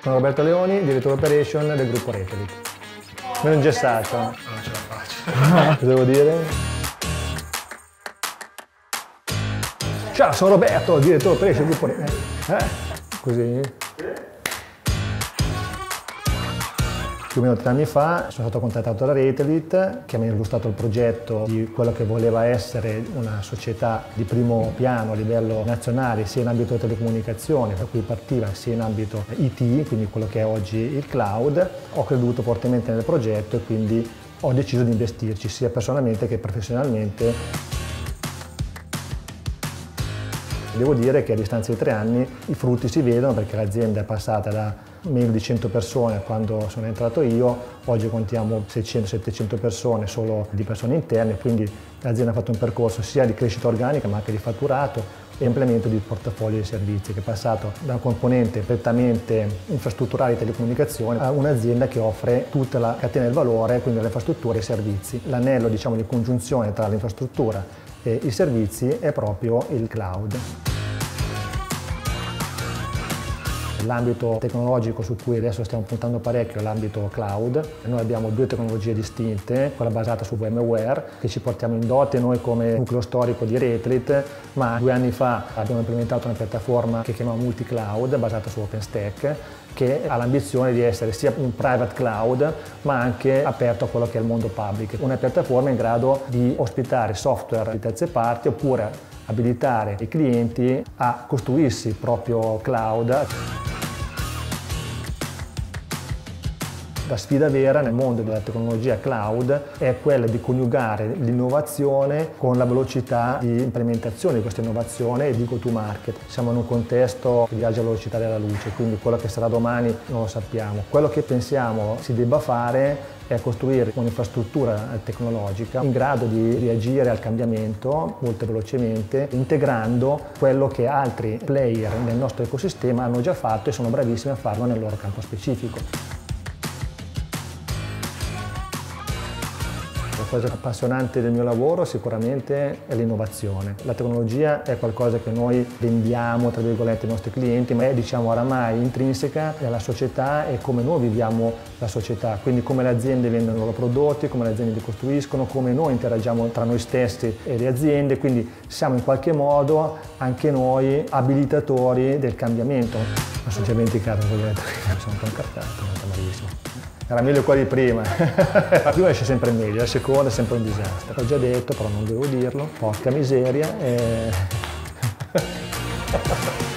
Sono Roberto Leoni, direttore operation del gruppo Retelit. Meno ingessato. Non ce la faccio. Cosa devo dire? Ciao, sono Roberto, direttore operation del gruppo Retelit. Così. Più o meno 3 anni fa sono stato contattato da Retelit che mi ha illustrato il progetto di quello che voleva essere una società di primo piano a livello nazionale sia in ambito telecomunicazione, da cui partiva sia in ambito IT, quindi quello che è oggi il cloud. Ho creduto fortemente nel progetto e quindi ho deciso di investirci sia personalmente che professionalmente. Devo dire che a distanza di 3 anni i frutti si vedono perché l'azienda è passata da meno di 100 persone quando sono entrato io, oggi contiamo 600-700 persone solo di persone interne, quindi l'azienda ha fatto un percorso sia di crescita organica ma anche di fatturato e implemento di portafoglio di servizi che è passato da un componente prettamente infrastrutturale di telecomunicazione a un'azienda che offre tutta la catena del valore, quindi le infrastrutture e i servizi. L'anello di congiunzione tra l'infrastruttura e i servizi è proprio il cloud. L'ambito tecnologico su cui adesso stiamo puntando parecchio è l'ambito cloud. Noi abbiamo 2 tecnologie distinte, quella basata su VMware che ci portiamo in dote noi come nucleo storico di Retelit, ma 2 anni fa abbiamo implementato una piattaforma che chiamiamo multi-cloud basata su OpenStack che ha l'ambizione di essere sia un private cloud ma anche aperto a quello che è il mondo public. Una piattaforma in grado di ospitare software di terze parti oppure abilitare i clienti a costruirsi il proprio cloud. La sfida vera nel mondo della tecnologia cloud è quella di coniugare l'innovazione con la velocità di implementazione di questa innovazione e di go to market. Siamo in un contesto che viaggia alla velocità della luce, quindi quello che sarà domani non lo sappiamo. Quello che pensiamo si debba fare è costruire un'infrastruttura tecnologica in grado di reagire al cambiamento molto velocemente, integrando quello che altri player nel nostro ecosistema hanno già fatto e sono bravissimi a farlo nel loro campo specifico. La cosa appassionante del mio lavoro sicuramente è l'innovazione. La tecnologia è qualcosa che noi vendiamo tra virgolette ai nostri clienti, ma è oramai intrinseca nella società e come noi viviamo la società, quindi come le aziende vendono i loro prodotti, come le aziende li costruiscono, come noi interagiamo tra noi stessi e le aziende, quindi siamo in qualche modo anche noi abilitatori del cambiamento. Mi sono già dimenticato cosa ho detto, mi sono un po' incartato, è andato malissimo. Era meglio qua di prima, la prima esce sempre meglio, la seconda è sempre un disastro. L'ho già detto, però non devo dirlo, porca miseria.